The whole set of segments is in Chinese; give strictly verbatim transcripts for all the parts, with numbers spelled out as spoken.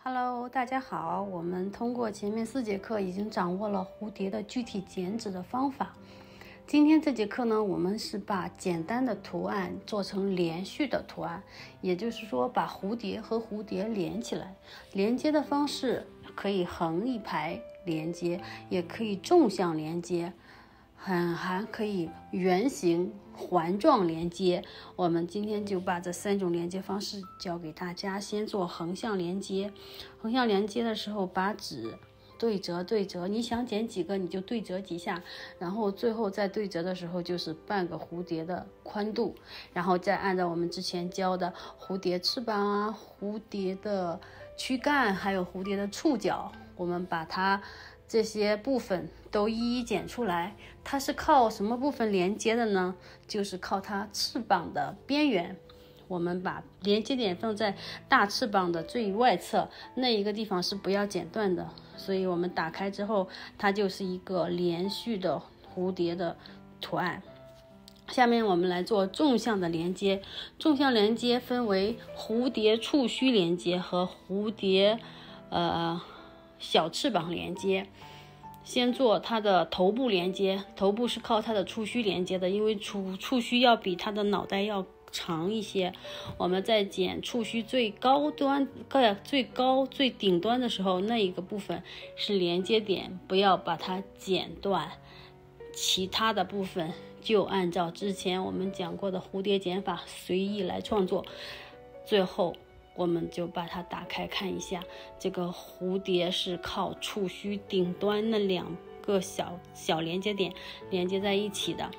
Hello， 大家好。我们通过前面四节课已经掌握了蝴蝶的具体剪纸的方法。今天这节课呢，我们是把简单的图案做成连续的图案，也就是说把蝴蝶和蝴蝶连起来。连接的方式可以横一排连接，也可以纵向连接，还还可以圆形环状连接。我们今天就把这三种连接方式教给大家。先做横向连接，横向连接的时候把纸对折对折，你想剪几个你就对折几下，然后最后再对折的时候就是半个蝴蝶的宽度，然后再按照我们之前教的蝴蝶翅膀啊、蝴蝶的躯干还有蝴蝶的触角，我们把它这些部分都一一剪出来。它是靠什么部分连接的呢？就是靠它翅膀的边缘。我们把连接点放在大翅膀的最外侧，那一个地方是不要剪断的，所以我们打开之后它就是一个连续的蝴蝶的图案。下面我们来做纵向的连接。纵向连接分为蝴蝶触须连接和蝴蝶呃小翅膀连接。先做它的头部连接，头部是靠它的触须连接的，因为触触须要比它的脑袋要长一些。我们在剪触须最高端、最高、最顶端的时候，那一个部分是连接点，不要把它剪断。其他的部分就按照之前我们讲过的蝴蝶剪法随意来创作。最后我们就把它打开看一下，这个蝴蝶是靠触须顶端那两个小小连接点连接在一起的。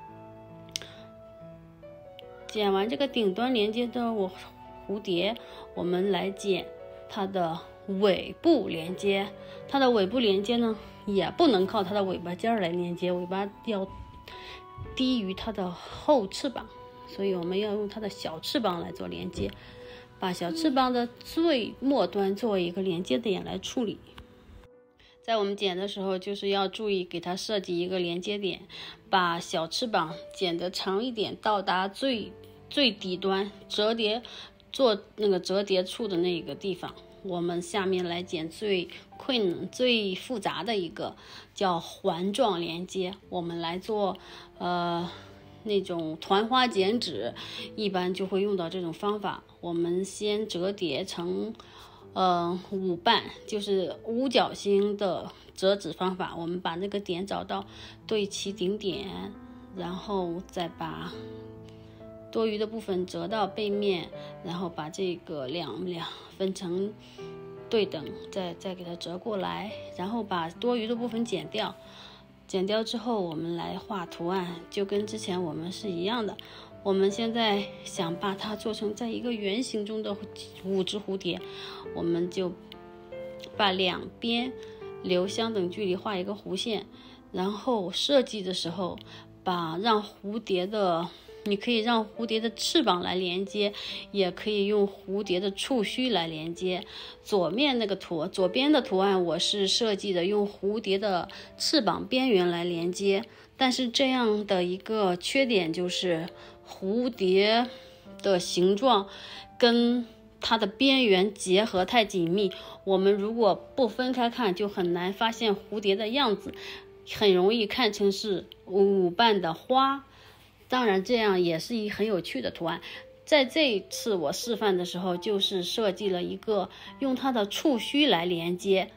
剪完这个顶端连接的我蝴蝶，我们来剪它的尾部连接。它的尾部连接呢，也不能靠它的尾巴尖来连接，尾巴要低于它的后翅膀，所以我们要用它的小翅膀来做连接。把小翅膀的最末端作为一个连接点来处理。在我们剪的时候，就是要注意给它设计一个连接点，把小翅膀剪得长一点，到达最最底端折叠做那个折叠处的那个地方。我们下面来剪最困难、最复杂的一个叫环状连接。我们来做呃。那种团花剪纸一般就会用到这种方法。我们先折叠成呃五瓣，就是五角星的折纸方法。我们把那个点找到，对齐顶点，然后再把多余的部分折到背面，然后把这个两两分成对等，再再给它折过来，然后把多余的部分剪掉。剪掉之后我们来画图案，就跟之前我们是一样的。我们现在想把它做成在一个圆形中的五只蝴蝶，我们就把两边留相等距离画一个弧线，然后设计的时候把让蝴蝶的你可以让蝴蝶的翅膀来连接，也可以用蝴蝶的触须来连接。左面那个图，左边的图案我是设计的用蝴蝶的翅膀边缘来连接，但是这样的一个缺点就是蝴蝶的形状跟它的边缘结合太紧密，我们如果不分开看就很难发现蝴蝶的样子，很容易看成是五瓣的花。当然这样也是一很有趣的图案。在这一次我示范的时候，就是设计了一个用它的触须来连接，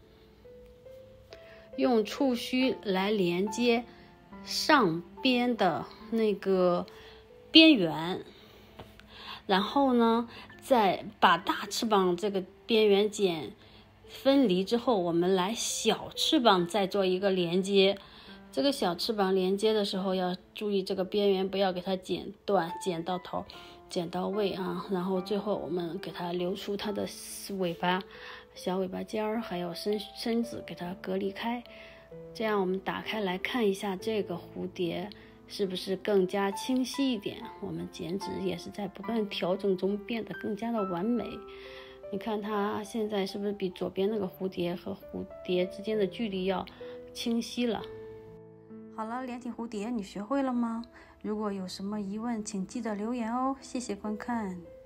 用触须来连接上边的那个边缘，然后呢再把大翅膀这个边缘剪分离之后，我们来小翅膀再做一个连接。这个小翅膀连接的时候要注意这个边缘不要给它剪断，剪到头，剪到位啊。然后最后我们给它留出它的尾巴、小尾巴尖儿，还有身身子给它隔离开。这样我们打开来看一下这个蝴蝶是不是更加清晰一点。我们剪纸也是在不断调整中变得更加的完美。你看它现在是不是比左边那个蝴蝶和蝴蝶之间的距离要清晰了？好了，连体蝴蝶你学会了吗？如果有什么疑问请记得留言哦，谢谢观看。